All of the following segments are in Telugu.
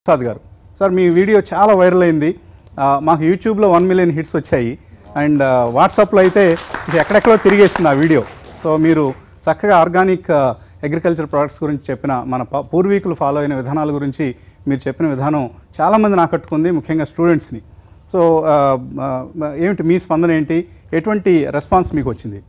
ప్రసాద్ గారు సార్ మీ వీడియో చాలా వైరల్ అయింది. మాకు యూట్యూబ్లో 1 మిలియన్ హిట్స్ వచ్చాయి అండ్ వాట్సాప్లో అయితే ఎక్కడెక్కడో తిరిగేస్తుంది ఆ వీడియో. సో మీరు చక్కగా ఆర్గానిక్ అగ్రికల్చర్ ప్రొడక్ట్స్ గురించి చెప్పిన మన పూర్వీకులు ఫాలో అయిన విధానాల గురించి మీరు చెప్పిన విధానం చాలామందిని ఆకట్టుకుంది, ముఖ్యంగా స్టూడెంట్స్ని. సో ఏమిటి మీ స్పందన, ఏంటి, ఎటువంటి రెస్పాన్స్ మీకు వచ్చింది?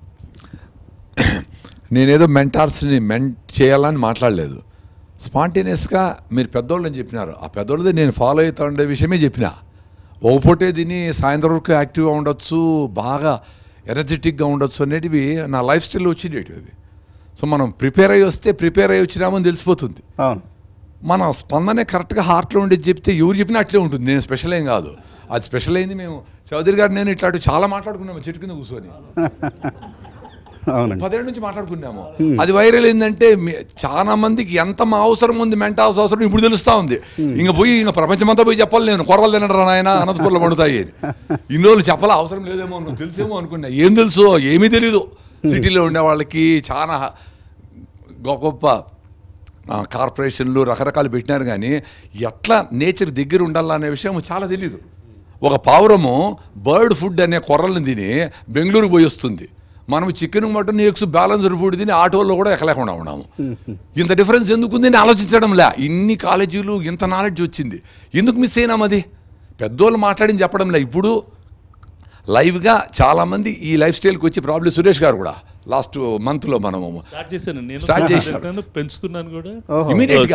నేనేదో మెంటార్స్ని చేయాలని మాట్లాడలేదు. స్పాంటేనియస్గా మీరు పెద్దోళ్ళని చెప్పినారు, ఆ పెద్దోళ్ళది నేను ఫాలో అవుతా ఉండే విషయమే చెప్పిన. ఒక పూటే దీన్ని సాయంత్రం వరకు యాక్టివ్గా ఉండొచ్చు, బాగా ఎనర్జెటిక్గా ఉండొచ్చు అనేటివి నా లైఫ్ స్టైల్లో వచ్చేటివి అవి. సో మనం ప్రిపేర్ అయ్యి వస్తే ప్రిపేర్ అయ్యి వచ్చినామని తెలిసిపోతుంది. మన స్పందనే కరెక్ట్గా హార్ట్లో ఉండేది చెప్తే ఎవరు చెప్పినా అట్లే ఉంటుంది. నేను స్పెషల్ ఏం కాదు, అది స్పెషల్ అయింది. మేము చౌదరి గారు నేను ఇట్లాంటి చాలా మాట్లాడుకున్నాము చెట్టు కింద కూర్చొని, 10 ఏళ్ళ నుంచి మాట్లాడుకున్నాము. అది వైరల్ ఏంటంటే చాలా మందికి ఎంత మా అవసరం ఉంది, మెంటాల్స్ అవసరం ఇప్పుడు తెలుస్తూ ఉంది. ఇంకా పోయి ఇంకా ప్రపంచమంతా పోయి చెప్పాలి, నేను కొర్రలు తినరా నాయన అనంతపురంలో పండుతాయి అని. ఇన్ని రోజులు చెప్పాలా, అవసరం లేదేమో, తెలిసేమో అనుకున్నా. ఏం తెలుసు, ఏమీ తెలీదు. సిటీలో ఉండే వాళ్ళకి చాలా గొప్ప కార్పొరేషన్లు రకరకాలు పెట్టినారు, కానీ ఎట్లా నేచర్ దగ్గర ఉండాలనే విషయం చాలా తెలీదు. ఒక పావురము బర్డ్ ఫుడ్ అనే కొర్రలను తిని బెంగళూరుకు పోయి వస్తుంది. మనం chicken, mutton, eggs, balanced food తిని ఆటోల్లో కూడా ఎక్కలేకుండా ఉన్నాము. ఇంత డిఫరెన్స్ ఎందుకుంది అని ఆలోచించడంలే. ఇన్ని కాలేజీలు ఇంత నాలెడ్జ్ వచ్చింది, ఎందుకు మిస్ అయినాం? అది పెద్దోళ్ళు మాట్లాడి చెప్పడంలే. ఇప్పుడు లైవ్గా చాలామంది ఈ లైఫ్ స్టైల్కి వచ్చి ప్రాబ్లమ్ సురేష్ గారు కూడా లాస్ట్ మంత్లో మనము స్టార్ట్ చేశాను, పెంచుతున్నాను కూడా ఇమీడియట్గా.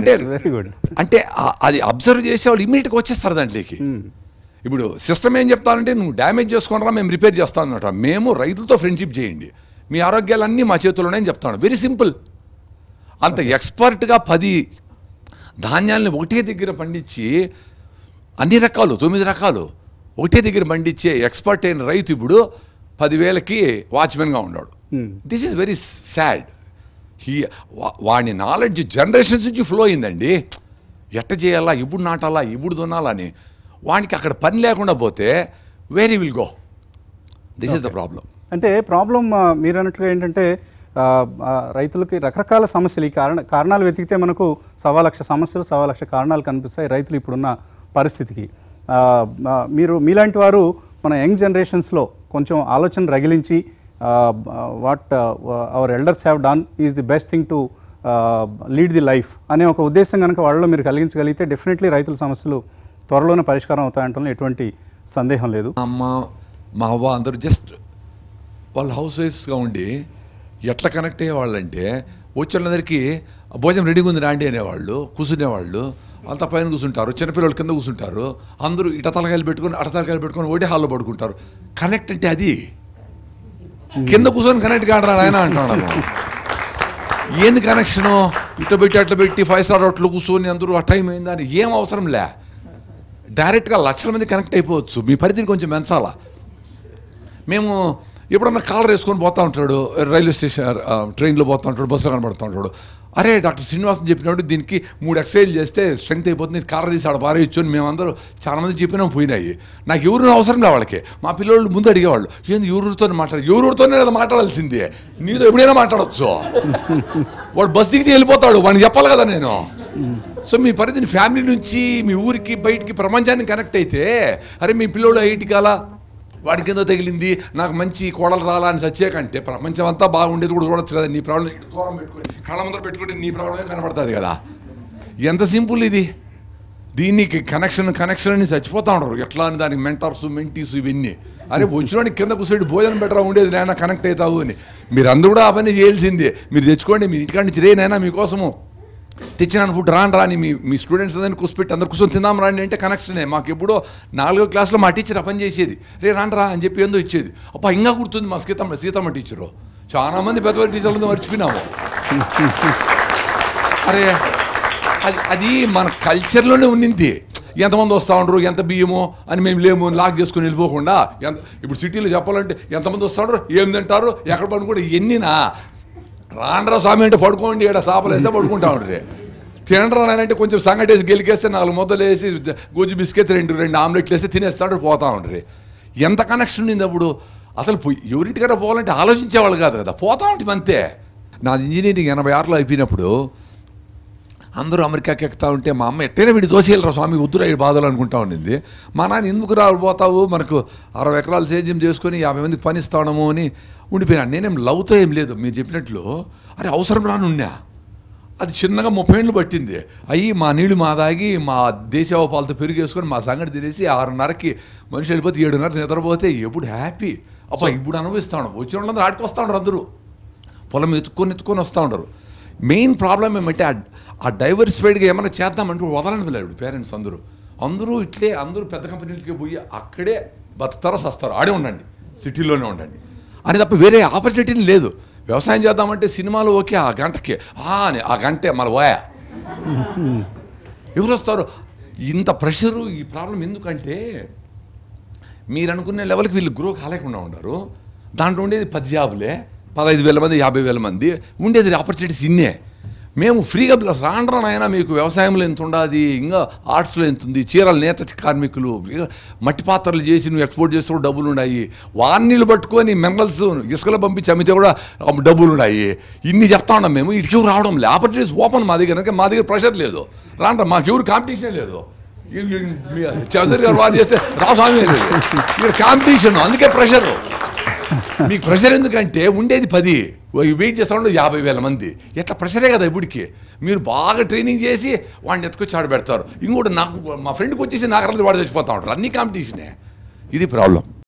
అంటే అది అబ్జర్వ్ చేసేవాళ్ళు ఇమీడియట్గా వచ్చేస్తారు దాంట్లోకి. ఇప్పుడు సిస్టమ్ ఏం చెప్తానంటే, నువ్వు డ్యామేజ్ చేసుకున్నారా మేము రిపేర్ చేస్తానన్నట. మేము రైతులతో ఫ్రెండ్షిప్ చేయండి, మీ ఆరోగ్యాలన్నీ మా చేతుల్లోనే చెప్తాను. Very simple. అంత ఎక్స్పర్ట్గా 10 ధాన్యాలని ఒకటే దగ్గర పండించి అన్ని రకాలు 9 రకాలు ఒకటే దగ్గర పండించే ఎక్స్పర్ట్ అయిన రైతు ఇప్పుడు 10,000కి వాచ్మెన్గా ఉన్నాడు. This is very sad. వాడి నాలెడ్జ్ జనరేషన్స్ నుంచి ఫ్లో అయిందండి. ఎట్ట చేయాలా, ఇప్పుడు నాటాలా, ఇప్పుడు దున్నాలని. వానికి అక్కడ పని లేకుండా పోతే where he will go? This is the problem. అంటే ప్రాబ్లం మీరు అన్నట్లుగా ఏంటంటే రైతులకి రకరకాల సమస్యలు, ఈ కారణాలు వెతికితే మనకు 1,00,000 సమస్యలు, 1,00,000 కారణాలు కనిపిస్తాయి రైతులు ఇప్పుడున్న పరిస్థితికి. మీరు మీలాంటి వారు మన యంగ్ జనరేషన్స్లో కొంచెం ఆలోచన రగిలించి what our elders have done is the best thing to lead the life అనే ఒక ఉద్దేశం కనుక వాళ్ళలో మీరు కలిగించగలిగితే డెఫినెట్లీ రైతుల సమస్యలు త్వరలోనే పరిష్కారం అవుతాయంటే ఎటువంటి సందేహం లేదు. అమ్మ మా అవ్వ అందరూ జస్ట్ వాళ్ళు హౌస్ వైఫ్స్గా ఉండి ఎట్లా కనెక్ట్ అయ్యేవాళ్ళంటే, వచ్చేళ్ళందరికీ భోజనం రెడీగా ఉంది రాండి అనేవాళ్ళు, కూర్చునేవాళ్ళు. వాళ్ళతో పైన కూర్చుంటారు, చిన్నపిల్లలు కింద కూర్చుంటారు, అందరూ ఇట తలకాయలు పెట్టుకొని అట తలకాయలు పెట్టుకొని ఒకటే హాల్లో పడుకుంటారు. కనెక్ట్ అంటే అది. కింద కూర్చొని కనెక్ట్ కాడరా ఆయన అంటున్నాను. ఏంది కనెక్షను? ఇట్లా పెట్టి అట్లా పెట్టి 5 స్టార్ హోటల్లో కూర్చొని అందరూ ఆ టైం అయిందా అని ఏం అవసరం లే. డైరెక్ట్గా లక్షల మంది కనెక్ట్ అయిపోవచ్చు. మీ పరిధిని కొంచెం పెంచాలా. మేము ఎప్పుడన్నా కాలర్ వేసుకొని పోతూ ఉంటాడు, రైల్వే స్టేషన్ ట్రైన్లో పోతూ ఉంటాడు, బస్సులో కనబడుతూ ఉంటాడు. అరే డాక్టర్ శ్రీనివాసన్ చెప్పినప్పుడు దీనికి 3 ఎక్సర్సైజ్ చేస్తే స్ట్రెంగ్త్ అయిపోతుంది, కాలర్ తీసి ఆడ పారేయచ్చు అని మేమందరూ చాలామంది చెప్పినా పోయినాయి. నాకు ఎవరు అవసరం లే వాళ్ళకి. మా పిల్లలు ముందు అడిగేవాళ్ళు, ఏంది ఎవరితో ఎవరితోనే మాట్లాడాల్సిందే, నీతో ఎప్పుడైనా మాట్లాడచ్చు. వాడు బస్ దిగితే వెళ్ళిపోతాడు, వాడిని చెప్పాలి కదా నేను. సో మీ పరిధిని ఫ్యామిలీ నుంచి మీ ఊరికి బయటికి ప్రపంచానికి కనెక్ట్ అయితే, అరే మీ పిల్లోడు 8 కాల వాడి కింద తగిలింది, నాకు మంచి కోడలు రాలా అని సచ్చేకంటే ప్రపంచం అంతా బాగుండేది కూడా చూడొచ్చు కదా. నీ ప్రాబ్లం ఇటు దూరం పెట్టుకొని కళ్ళ ముందర పెట్టుకుంటే నీ ప్రాబ్లమే కనబడుతుంది కదా. ఎంత సింపుల్ ఇది. దీనికి కనెక్షన్ అని చచ్చిపోతూ ఉంటారు. ఎట్లా అని దానికి మెంటార్స్, మెంటీస్ ఇవన్నీ. అరే వచ్చినోడికి కింద కూర్చోటి భోజనం బెటరా ఉండేది నాయన, కనెక్ట్ అవుతావు అని. మీరు అందరూ కూడా ఆ పని చేయాల్సిందే. మీరు తెచ్చుకోండి, మీ ఇంటికాడ నుంచి రేనైనా మీకోసము తెచ్చినాను ఫుడ్ రాని మీ స్టూడెంట్స్ అందరినీ కూర్చోపెట్టి అందరు కూర్చొని తిందాం రాండి అంటే కనెక్షనే. మాకు ఎప్పుడో 4వ క్లాస్లో మా టీచర్ ఆ పని చేసేది. రాండ్రా అని చెప్పి ఏందో ఇచ్చేది. అప్ప ఇంకా గుర్తుంది మా సీతమ్మ టీచరు. చాలా మంది పెద్ద టీచర్లతో మర్చిపోయినాము. అరే అది మన కల్చర్లోనే ఉన్నింది. ఎంతమంది వస్తూ ఉండరు, ఎంత బియ్యమో అని మేము లేము లాక్ చేసుకుని వెళ్ళిపోకుండా. ఇప్పుడు సిటీలో చెప్పాలంటే ఎంతమంది వస్తూ ఉండరు, ఏం తింటారు, ఎక్కడ పడుకుంటే ఎన్నినా రాండ్రా స్వామి అంటే పడుకోండి, ఇక్కడ సాపలేస్తే పడుకుంటా ఉంటారు. తినరా అంటే కొంచెం సంగటేసి గెలికేస్తే 4 ముద్దలు వేసి గోజు బిస్కెట్ 2 ఆమ్లెట్లు వేస్తే తినేస్తాడు, పోతా ఉంటారు. ఎంత కనెక్షన్ ఉండింది అప్పుడు. అసలు ఎవరింటికైనా పోవాలంటే ఆలోచించేవాళ్ళు కాదు కదా, పోతా ఉంటుంది అంతే. నాది ఇంజనీరింగ్ 86లో అయిపోయినప్పుడు అందరూ అమెరికాకి ఎక్కుతా ఉంటే మా అమ్మ ఎట్టైనా వీడి దోసేయాలరా స్వామి వద్దురా ఈ బాధలు అనుకుంటా ఉండింది. మా నాన్న ఎందుకు రాబోతావు, మనకు 60 ఎకరాలు సేద్యం చేసుకొని 50 మందికి పని ఇస్తాడము అని ఉండిపోయినాను. నేనేం లవ్తో ఏం లేదు, మీరు చెప్పినట్లు అరే అవసరం రాను ఉన్నా. అది చిన్నగా 30 ఏళ్ళు పట్టింది. మా నీళ్లు మా దాగి మా దేశీయ పాలతో పెరిగేసుకొని మా సంగటి తినేసి 6:30కి మనిషి వెళ్ళిపోతే 7:30 నిద్రపోతే ఎప్పుడు హ్యాపీ. ఇప్పుడు అనుభవిస్తాను. వచ్చిన వాళ్ళందరూ ఆడికి వస్తూ ఉండరు, అందరూ పొలం ఎత్తుకొని వస్తూ ఉండరు. మెయిన్ ప్రాబ్లం ఏమంటే ఆ డైవర్సిఫైడ్గా ఏమైనా చేద్దామంటే వదలని లేదు పేరెంట్స్ అందరూ ఇట్లే అందరూ పెద్ద కంపెనీలకి పోయి అక్కడే బతుకుతారో సస్తారో, ఆడే ఉండండి, సిటీలోనే ఉండండి అని తప్ప వేరే ఆపర్చునిటీ లేదు. వ్యవసాయం చేద్దామంటే సినిమాలు ఓకే ఆ గంటకి అని ఆ గంటే మళ్ళీ పోయా ఎవరు వస్తారు. ఇంత ప్రెషరు ఈ ప్రాబ్లం ఎందుకంటే మీరు అనుకునే లెవెల్కి వీళ్ళు గ్రో కాలేకుండా ఉన్నారు. దాంట్లో ఉండేది 10 జాబులే, 15,000 మంది 50,000 మంది ఉండేది ఆపర్చునిటీస్ ఇన్నే. మేము ఫ్రీగా రానైనా మీకు వ్యవసాయంలో ఎంత ఉండాది, ఇంకా ఆర్ట్స్లో ఎంత ఉంది, చీరలు నేత కార్మికులు మట్టి పాత్రలు చేసి నువ్వు ఎక్స్పోర్ట్ చేస్తూ డబ్బులు ఉన్నాయి. వాన్నీళ్ళు పట్టుకొని మినరల్స్ ఇసుకలో పంపించి అమ్మితే కూడా డబ్బులు ఉన్నాయి. ఇన్ని చెప్తా ఉన్నాం మేము. ఇటుకి రావడం లేదు, ఆపర్చునిటీస్ ఓపెన్ మా దగ్గర. మా దగ్గర ప్రెషర్ లేదు, రాండ్రా మాకెవరు కాంపిటీషన్ లేదు. చౌదరి గారు వారు చేస్తే రాస్వామి లేదు, ఇక్కడ కాంపిటీషన్. అందుకే ప్రెషరు. మీకు ప్రెషర్ ఎందుకంటే ఉండేది 10, వెయిట్ చేస్తూ ఉండే 50,000 మంది. ఎట్లా ప్రెషరే కదా ఇప్పటికి. మీరు బాగా ట్రైనింగ్ చేసి వాడిని ఎత్తుకొచ్చి ఆడ పెడతారు. ఇంకోటి నాకు మా ఫ్రెండ్కి వచ్చేసి నాకు వాడు చచ్చిపోతా ఉంటారు. అన్ని కాంపిటీషనే. ఇది ప్రాబ్లం.